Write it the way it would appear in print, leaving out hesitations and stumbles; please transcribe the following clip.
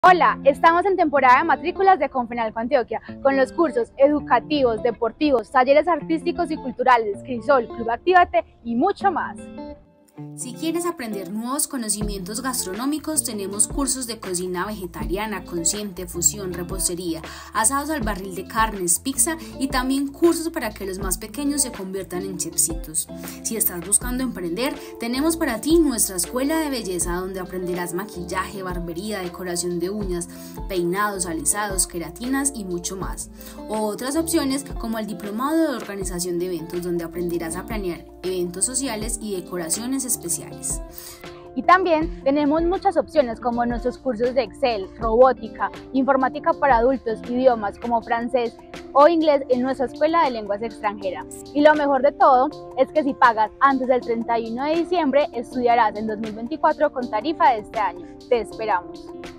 Hola, estamos en temporada de matrículas de Confenalco Antioquia con los cursos educativos, deportivos, talleres artísticos y culturales, Crisol, Club Actívate y mucho más. Si quieres aprender nuevos conocimientos gastronómicos, tenemos cursos de cocina vegetariana, consciente, fusión, repostería, asados al barril de carnes, pizza y también cursos para que los más pequeños se conviertan en chefcitos. Si estás buscando emprender, tenemos para ti nuestra escuela de belleza donde aprenderás maquillaje, barbería, decoración de uñas, peinados, alisados, queratinas y mucho más. O otras opciones como el diplomado de organización de eventos donde aprenderás a planear eventos sociales y decoraciones especiales. Y también tenemos muchas opciones como nuestros cursos de Excel, robótica, informática para adultos, idiomas como francés o inglés en nuestra escuela de lenguas extranjeras. Y lo mejor de todo es que si pagas antes del 31 de diciembre, estudiarás en 2024 con tarifa de este año. Te esperamos.